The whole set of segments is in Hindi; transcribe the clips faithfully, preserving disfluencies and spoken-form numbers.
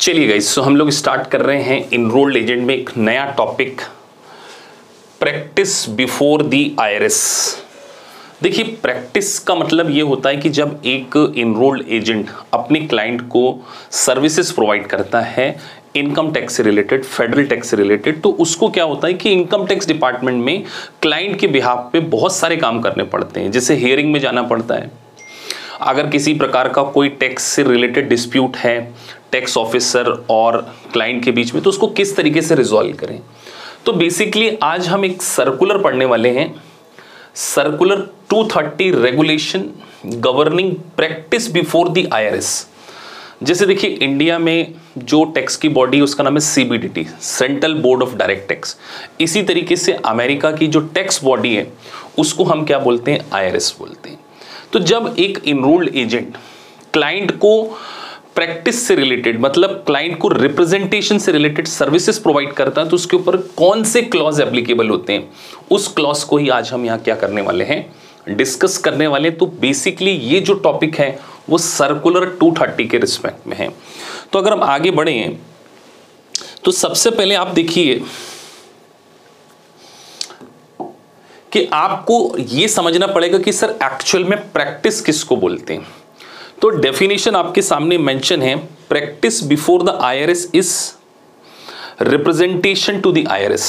चलिए गाइस, सो हम लोग स्टार्ट कर रहे हैं इनरोल्ड एजेंट में एक नया topic, practice before the IRS. देखिए, प्रैक्टिस का मतलब ये होता है कि जब एक इनरोल्ड एजेंट अपने क्लाइंट को सर्विसेज प्रोवाइड करता है इनकम टैक्स से रिलेटेड, फेडरल टैक्स से रिलेटेड, तो उसको क्या होता है कि इनकम टैक्स डिपार्टमेंट में क्लाइंट के बिहाफ पे बहुत सारे काम करने पड़ते हैं। जैसे हियरिंग में जाना पड़ता है, अगर किसी प्रकार का कोई टैक्स से रिलेटेड डिस्प्यूट है टैक्स ऑफिसर और क्लाइंट के बीच में, तो उसको किस तरीके से रिजॉल्व करें। तो बेसिकली आज हम एक सर्कुलर पढ़ने वाले हैं, circular two thirty regulation governing practice before the IRS. जैसे देखिए, इंडिया में जो टैक्स की बॉडी है उसका नाम है CBDT, central board of direct tax. इसी तरीके से अमेरिका की जो टैक्स बॉडी है उसको हम क्या बोलते हैं, आईआरएस बोलते हैं। तो जब एक इनरोल्ड एजेंट क्लाइंट को प्रैक्टिस से रिलेटेड, मतलब क्लाइंट को रिप्रेजेंटेशन से रिलेटेड सर्विसेज प्रोवाइड करता है, तो उसके ऊपर कौन से क्लॉज एप्लीकेबल होते हैं, उस क्लॉज को ही आज हम यहाँ क्या करने वाले हैं, डिस्कस करने वाले। तो बेसिकली ये जो टॉपिक है वो सर्कुलर टू थर्टी के रिस्पेक्ट में है। तो अगर हम आगे बढ़े हैं तो सबसे पहले आप देखिए कि आपको ये समझना पड़ेगा कि सर एक्चुअल में प्रैक्टिस किसको बोलते हैं। तो डेफिनेशन आपके सामने मेंशन है, practice before the IRS is representation to the IRS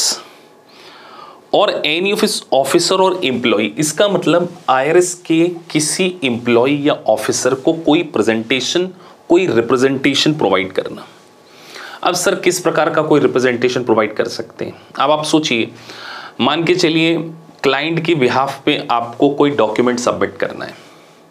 और एनी ऑफ इस ऑफिसर और एम्प्लॉय। इसका मतलब आईआरएस के किसी एम्प्लॉय या ऑफिसर को कोई प्रेजेंटेशन, कोई रिप्रेजेंटेशन प्रोवाइड करना। अब सर किस प्रकार का कोई रिप्रेजेंटेशन प्रोवाइड कर सकते हैं। अब आप सोचिए, मान के चलिए क्लाइंट के बिहाफ पे आपको कोई डॉक्यूमेंट सबमिट करना है,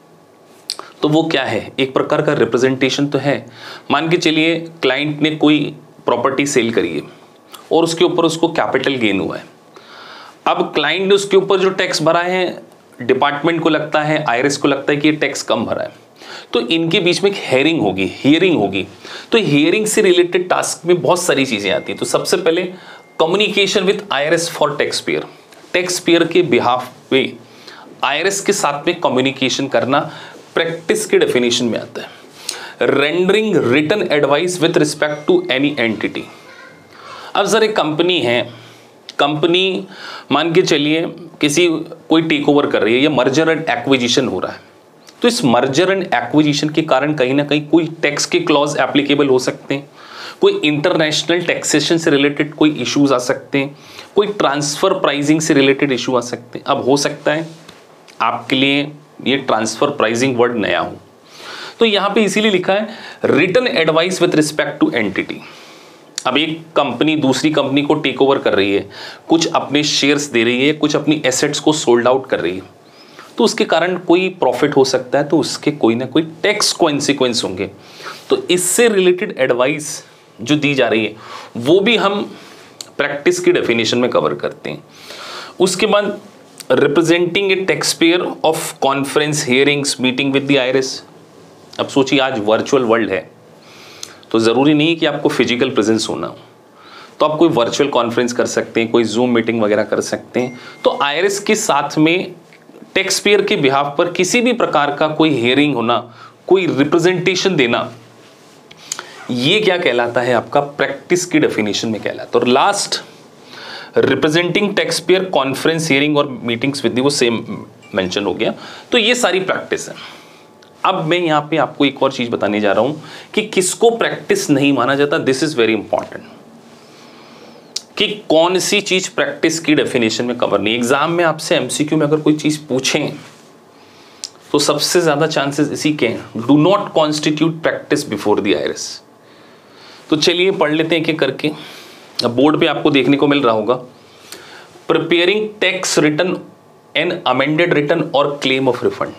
तो वो क्या है, एक प्रकार का रिप्रेजेंटेशन तो है। मान के चलिए क्लाइंट ने कोई प्रॉपर्टी सेल करी है और उसके ऊपर उसको कैपिटल गेन हुआ है। अब क्लाइंट ने उसके ऊपर जो टैक्स भरा है, डिपार्टमेंट को लगता है, आईआरएस को लगता है कि ये टैक्स कम भरा है, तो इनके बीच में एक हेयरिंग होगी, हियरिंग होगी। तो हियरिंग से रिलेटेड टास्क में बहुत सारी चीजें आती हैं। तो सबसे पहले communication with IRS for tax payer, tax payer के बिहाफ पे आईआरएस के साथ में कम्युनिकेशन करना प्रैक्टिस के डेफिनेशन में आता है। Rendering written advice with respect to any entity. अब सर एक कंपनी है, कंपनी मान के चलिए किसी कोई टेक ओवर कर रही है या मर्जर एंड एक्विजिशन हो रहा है, तो इस मर्जर एंड एक्विजिशन के कारण कहीं ना कहीं कोई टैक्स के क्लॉज एप्लीकेबल हो सकते हैं, कोई इंटरनेशनल टैक्सेशन से रिलेटेड कोई इश्यूज आ सकते हैं, कोई ट्रांसफर प्राइसिंग से रिलेटेड इशू आ सकते हैं। अब हो सकता है आपके लिए ये ट्रांसफर प्राइसिंग वर्ड नया हो, तो यहां पे इसीलिए लिखा है written advice with respect to entity. अब एक कंपनी दूसरी कंपनी को टेक ओवर कर रही है, कुछ अपने शेयर्स दे रही है, कुछ अपनी एसेट्स को सोल्ड आउट कर रही है, तो उसके कारण कोई प्रॉफिट हो सकता है, तो उसके कोई ना कोई टैक्स कॉन्सिक्वेंस होंगे। तो इससे रिलेटेड एडवाइस जो दी जा रही है वो भी हम प्रैक्टिस की डेफिनेशन में कवर करते हैं। उसके बाद representing a tax payer of conference, hearings, meeting with the IRS. अब सोचिए आज वर्चुअल वर्ल्ड है, तो ज़रूरी नहीं है कि आपको फिजिकल प्रेजेंस होना हो, तो आप कोई वर्चुअल कॉन्फ्रेंस कर सकते हैं, कोई जूम मीटिंग वगैरह कर सकते हैं। तो आईआरएस के साथ में टैक्स पेयर के बिहाफ पर किसी भी प्रकार का कोई हियरिंग होना, कोई रिप्रेजेंटेशन देना, ये क्या कहलाता है, आपका प्रैक्टिस की डेफिनेशन में कहलाता है। और last representing tax payer conference, hearing और मीटिंग्स विद, वो सेम मेंशन हो गया। तो ये सारी प्रैक्टिस है। अब मैं यहाँ पे आपको एक और चीज बताने जा रहा हूं कि किसको प्रैक्टिस नहीं माना जाता। दिस इज वेरी इंपॉर्टेंट कि कौन सी चीज प्रैक्टिस की डेफिनेशन में कवर नहीं। एग्जाम में आपसे एमसीक्यू में अगर कोई चीज पूछें तो सबसे ज्यादा चांसेस इसी के हैं, do not constitute practice before the IRS. तो चलिए पढ़ लेते हैं एक एक करके। अब बोर्ड पे आपको देखने को मिल रहा होगा, preparing tax return and amended return और क्लेम ऑफ रिफंड।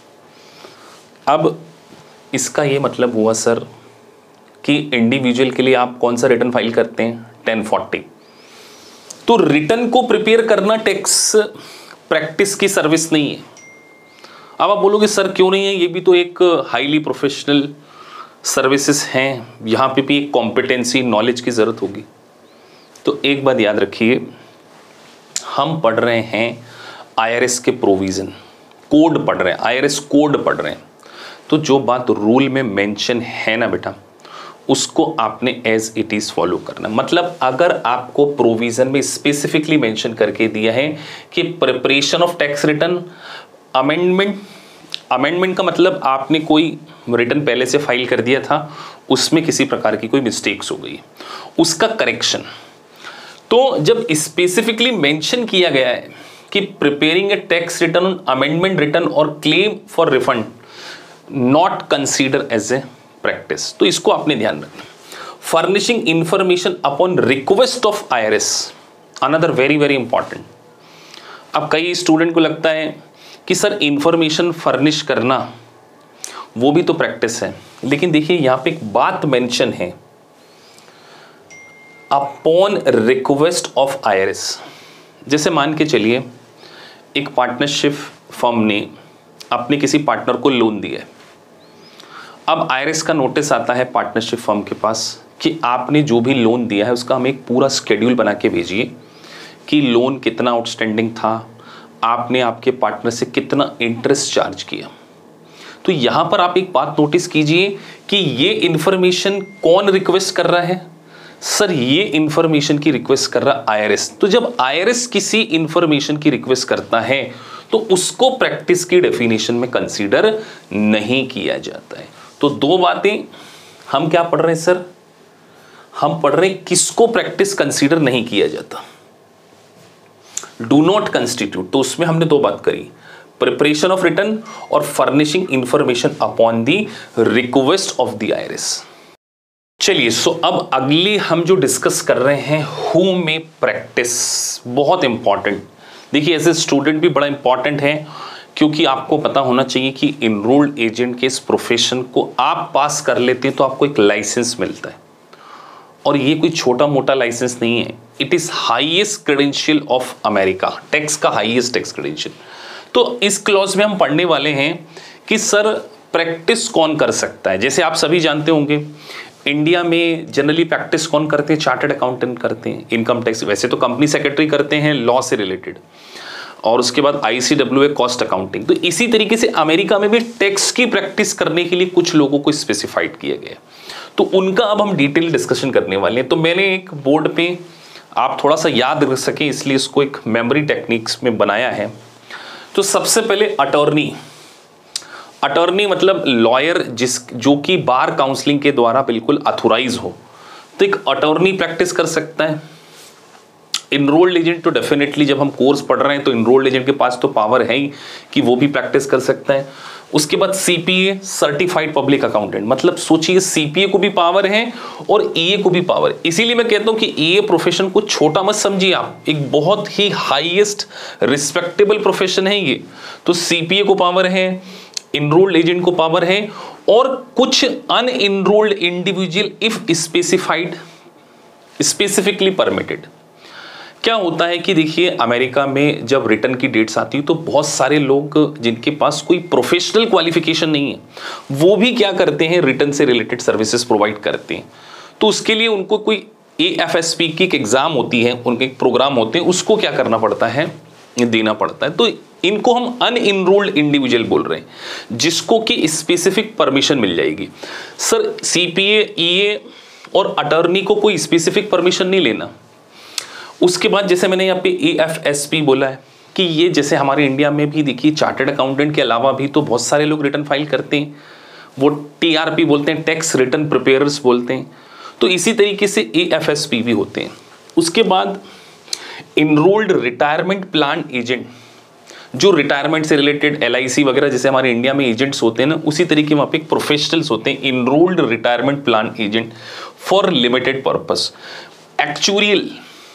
अब इसका ये मतलब हुआ सर कि इंडिविजुअल के लिए आप कौन सा रिटर्न फाइल करते हैं, टेन फोर्टी। तो रिटर्न को प्रिपेयर करना टैक्स प्रैक्टिस की सर्विस नहीं है। अब आप बोलोगे सर क्यों नहीं है, ये भी तो एक हाईली प्रोफेशनल सर्विसेज हैं, यहाँ पे भी एक कॉम्पिटेंसी, नॉलेज की ज़रूरत होगी। तो एक बात याद रखिए, हम पढ़ रहे हैं आईआरएस के प्रोविज़न, कोड पढ़ रहे हैं, आईआरएस कोड पढ़ रहे हैं। तो जो बात रूल में मेंशन है ना बेटा, उसको आपने एज इट इज फॉलो करना। मतलब अगर आपको प्रोविजन में स्पेसिफिकली मेंशन करके दिया है कि preparation of tax return, amendment, amendment का मतलब आपने कोई रिटर्न पहले से फाइल कर दिया था, उसमें किसी प्रकार की कोई मिस्टेक्स हो गई, उसका करेक्शन। तो जब स्पेसिफिकली मेंशन किया गया है कि preparing a tax return on amendment return और claim for refund not consider as a practice, तो इसको आपने ध्यान रखना। Furnishing information upon request of IRS, another very very important. अब कई स्टूडेंट को लगता है कि सर इंफॉर्मेशन फर्निश करना वो भी तो प्रैक्टिस है, लेकिन देखिए यहां पे एक बात मेंशन है, अपॉन रिक्वेस्ट ऑफ आईआरएस। जैसे मान के चलिए एक पार्टनरशिप फर्म ने अपने किसी पार्टनर को लोन दिया है। अब आईआरएस का नोटिस आता है पार्टनरशिप फर्म के पास कि आपने जो भी लोन दिया है उसका हमें एक पूरा शेड्यूल बना के भेजिए कि लोन कितना आउटस्टैंडिंग था, आपने आपके पार्टनर से कितना इंटरेस्ट चार्ज किया। तो यहां पर आप एक बात नोटिस कीजिए कि ये इंफॉर्मेशन कौन रिक्वेस्ट कर रहा है? सर ये इंफॉर्मेशन की रिक्वेस्ट कर रहा है आईआरएस। तो जब आईआरएस किसी इंफॉर्मेशन की रिक्वेस्ट करता है तो उसको प्रैक्टिस की डेफिनेशन में कंसीडर नहीं किया जाता है। तो दो बातें हम क्या पढ़ रहे हैं सर, हम पढ़ रहे हैं किसको प्रैक्टिस कंसीडर नहीं किया जाता, डू नॉट कंस्टिट्यूट। तो उसमें हमने दो बात करी, प्रिपरेशन ऑफ रिटर्न और furnishing information upon the request of the IRS. चलिए सो अब अगली हम जो डिस्कस कर रहे हैं हु में प्रैक्टिस, बहुत इंपॉर्टेंट। देखिए एज ए स्टूडेंट भी बड़ा इंपॉर्टेंट है, क्योंकि आपको पता होना चाहिए कि इनरोल्ड एजेंट के इस प्रोफेशन को आप पास कर लेते हैं तो आपको एक लाइसेंस मिलता है, और ये कोई छोटा मोटा लाइसेंस नहीं है, it is highest credential of America, tax का हाईएस्ट टैक्स क्रेडेंशियल। तो इस क्लॉज में हम पढ़ने वाले हैं कि सर प्रैक्टिस कौन कर सकता है। जैसे आप सभी जानते होंगे इंडिया में जनरली प्रैक्टिस कौन करते हैं, चार्टर्ड अकाउंटेंट करते हैं, इनकम टैक्स वैसे तो कंपनी सेक्रेटरी करते हैं लॉ से रिलेटेड, और उसके बाद आईसीडब्ल्यूए कॉस्ट अकाउंटिंग। तो इसी तरीके से अमेरिका में भी टैक्स की प्रैक्टिस करने के लिए कुछ लोगों को स्पेसिफाइड किया गया, तो उनका अब हम डिटेल डिस्कशन करने वाले हैं। तो मैंने एक बोर्ड पे आप थोड़ा सा याद रख सकें इसलिए इसको एक मेमोरी टेक्निक्स में बनाया है। तो सबसे पहले अटॉर्नी, अटॉर्नी मतलब लॉयर जिस जो कि बार काउंसलिंग के द्वारा बिल्कुल अथोराइज हो, तो एक अटॉर्नी प्रैक्टिस कर सकता है। इनरोल्ड एजेंट तो डेफिनेटली जब हम कोर्स पढ़ रहे हैं तो इनरोल्ड एजेंट के पास तो पावर है ही कि वो भी प्रैक्टिस कर सकता है। उसके बाद सीपीए सर्टिफाइड पब्लिक अकाउंटेंट, मतलब सोचिए सीपीए को भी पावर है और ईए को भी पावर है। इसीलिए मैं कहता हूं कि ईए प्रोफेशन को छोटा मत समझिए आप, एक बहुत ही हाईएस्ट रिस्पेक्टेबल प्रोफेशन है ये। तो सीपीए को पावर है, इनरोल्ड एजेंट को पावर है, और कुछ unenrolled individual if specified specifically permitted. क्या होता है कि देखिए अमेरिका में जब रिटर्न की डेट्स आती है तो बहुत सारे लोग जिनके पास कोई प्रोफेशनल क्वालिफिकेशन नहीं है वो भी क्या करते हैं, रिटर्न से रिलेटेड सर्विसेज प्रोवाइड करते हैं। तो उसके लिए उनको कोई एएफएसपी की एक एग्जाम होती है, उनके एक प्रोग्राम होते हैं, उसको क्या करना पड़ता है, देना पड़ता है। तो इनको हम अन इनरोल्ड इंडिविजुअल बोल रहे हैं जिसको कि स्पेसिफिक परमिशन मिल जाएगी। सर सीपीए, ईए और अटॉर्नी को कोई स्पेसिफिक परमिशन नहीं लेना। उसके बाद जैसे मैंने यहाँ पे एएफएसपी बोला है कि ये जैसे हमारे इंडिया में भी देखिए चार्टर्ड अकाउंटेंट के अलावा भी तो बहुत सारे लोग रिटर्न फाइल करते हैं, वो टीआरपी बोलते हैं, टैक्स रिटर्न प्रिपेयर्स बोलते हैं। तो इसी तरीके से एएफएसपी भी होते हैं। उसके बाद इनरोल्ड रिटायरमेंट प्लान एजेंट, जो रिटायरमेंट से रिलेटेड एलआईसी वगैरह जैसे हमारे इंडिया में एजेंट्स होते हैं ना, उसी तरीके वहाँ पे प्रोफेशनल्स होते हैं enrolled retirement plan agent for limited purpose. Actuarial,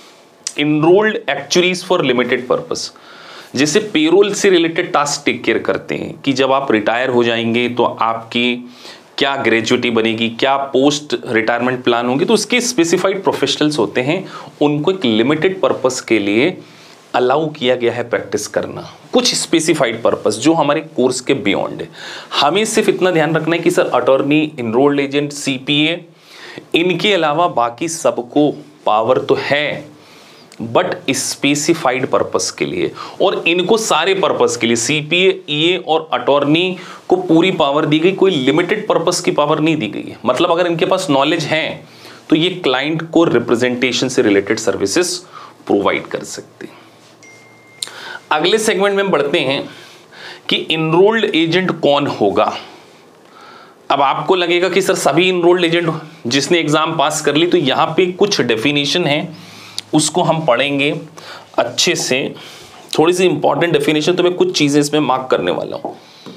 enrolled actuaries for limited purpose, जैसे पेरोल से रिलेटेड टास्क टेक केयर करते हैं कि जब आप रिटायर हो जाएंगे तो आपकी क्या ग्रेजुएटी बनेगी, क्या पोस्ट रिटायरमेंट प्लान होंगे, तो उसके स्पेसिफाइड प्रोफेशनल्स होते हैं, उनको एक लिमिटेड पर्पस के लिए अलाउ किया गया है प्रैक्टिस करना, कुछ स्पेसिफाइड पर्पस जो हमारे कोर्स के बियॉन्ड है। हमें सिर्फ इतना ध्यान रखना है कि sir attorney, enrolled agent, CPA, इनके अलावा बाकी सबको पावर तो है बट स्पेसिफाइड पर्पस के लिए, और इनको सारे पर्पस के लिए सीपीए, ईए और अटॉर्नी को पूरी पावर दी गई, कोई लिमिटेड पर्पस की पावर नहीं दी गई है। मतलब अगर इनके पास नॉलेज है तो ये क्लाइंट को रिप्रेजेंटेशन से रिलेटेड सर्विसेज प्रोवाइड कर सकते हैं। अगले सेगमेंट में बढ़ते हैं कि इनरोल्ड एजेंट कौन होगा। अब आपको लगेगा कि सर सभी इनरोल्ड एजेंट, जिसने एग्जाम पास कर ली, तो यहां पे कुछ डेफिनेशन है उसको हम पढ़ेंगे अच्छे से। थोड़ी सी इंपॉर्टेंट डेफिनेशन, तो मैं कुछ चीजें इसमें मार्क करने वाला हूं।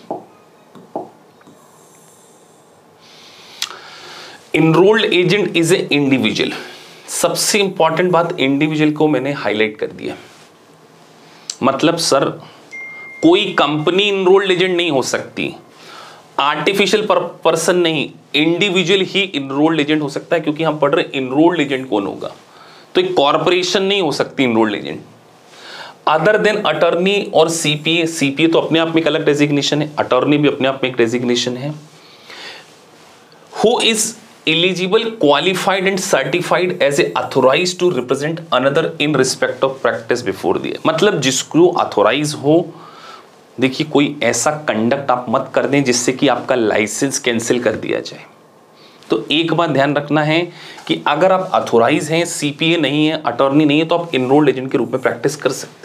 Enrolled agent is a individual. सबसे इंपॉर्टेंट बात, इंडिविजुअल को मैंने हाईलाइट कर दिया। मतलब सर कोई कंपनी इनरोल्ड एजेंट नहीं हो सकती, आर्टिफिशियल पर्सन नहीं, इंडिविजुअल ही इनरोल्ड एजेंट हो सकता है, क्योंकि हम पढ़ रहे इनरोल्ड एजेंट कौन होगा। तो एक कॉर्पोरेशन नहीं हो सकती enrolled agent. Other than attorney और सीपीए, सीपीए तो अपने आप में एक अलग डेजिग्नेशन है, अटॉर्नी भी अपने आप में एक डेजिग्नेशन है। Who is eligible, qualified and certified as a authorise to represent another in respect of practice before the, मतलब जिसको अथोराइज हो। देखिए कोई ऐसा कंडक्ट आप मत कर दें जिससे कि आपका लाइसेंस कैंसिल कर दिया जाए। तो एक बात ध्यान रखना है कि अगर आप अथोराइज हैं, सीपीए नहीं है, अटॉर्नी नहीं है, तो आप इनरोल्ड एजेंट के रूप में प्रैक्टिस कर सकते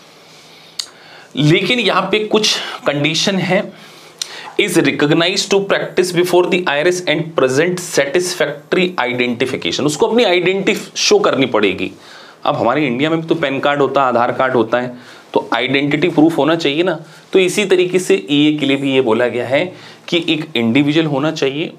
हैं। लेकिन यहां पे कुछ कंडीशन है। Is recognised to practice before the IRS and present satisfactory identification, उसको अपनी आइडेंटिटी शो करनी पड़ेगी। अब हमारे इंडिया में भी तो पैन कार्ड होता है, आधार कार्ड होता है, तो आइडेंटिटी प्रूफ होना चाहिए ना। तो इसी तरीके से ईए के लिए भी ये बोला गया है कि एक इंडिविजुअल होना चाहिए,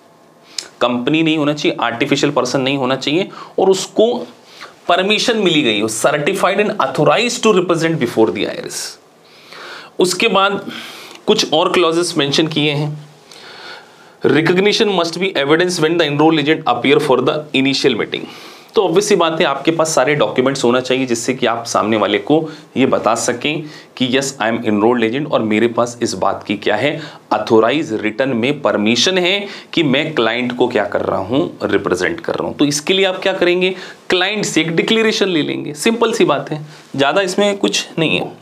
कंपनी नहीं होना चाहिए, आर्टिफिशियल पर्सन नहीं होना चाहिए, और उसको परमिशन मिली गई हो, certified and authorised to represent before the IRS. उसके बाद कुछ और क्लॉजेस मेंशन किए हैं। Recognition must be evidence when the enrolled agent appear for the initial meeting. तो ऑब्वियस सी बात है, आपके पास सारे डॉक्यूमेंट्स होना चाहिए जिससे कि आप सामने वाले को ये बता सकें कि yes I am enrolled agent और मेरे पास इस बात की क्या है, अथोराइज रिटर्न में परमिशन है कि मैं क्लाइंट को क्या कर रहा हूं, रिप्रेजेंट कर रहा हूं। तो इसके लिए आप क्या करेंगे, क्लाइंट से एक डिक्लेरेशन ले लेंगे। सिंपल सी बात है, ज़्यादा इसमें कुछ नहीं है।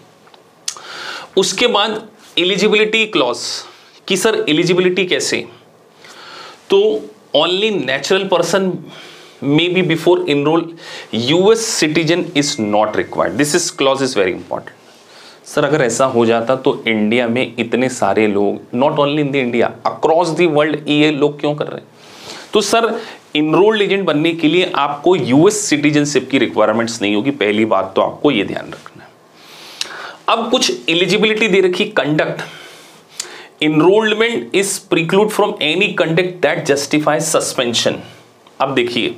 उसके बाद एलिजिबिलिटी क्लॉज कि सर एलिजिबिलिटी कैसे, तो only natural person may be before enrol, US citizen is not required. This is clause is very important. Sir अगर ऐसा हो जाता तो इंडिया में इतने सारे लोग, not only in the India, across the world ये लोग क्यों कर रहे हैं। तो सर इनरोल्ड एजेंट बनने के लिए आपको यूएस सिटीजनशिप की रिक्वायरमेंट्स नहीं होगी, पहली बात तो आपको ये ध्यान रखना है। अब कुछ एलिजिबिलिटी दे रखी, conduct, enrolment is preclude from any conduct that justifies suspension. अब देखिए,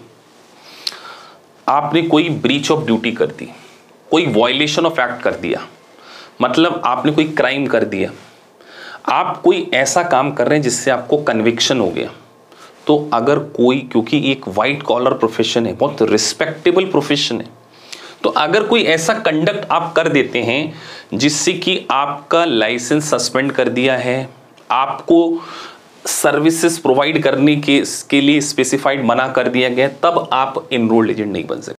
आपने कोई ब्रीच ऑफ ड्यूटी कर दी, कोई वायलेशन ऑफ एक्ट कर दिया, मतलब आपने कोई क्राइम कर दिया, आप कोई ऐसा काम कर रहे हैं जिससे आपको कन्विक्शन हो गया, तो अगर कोई, क्योंकि एक वाइट कॉलर प्रोफेशन है, बहुत रिस्पेक्टेबल प्रोफेशन है, तो अगर कोई ऐसा कंडक्ट आप कर देते हैं जिससे कि आपका लाइसेंस सस्पेंड कर दिया है, आपको सर्विसेज प्रोवाइड करने के के लिए स्पेसिफाइड मना कर दिया गया, तब आप इनरोल्ड एजेंट नहीं बन सकते।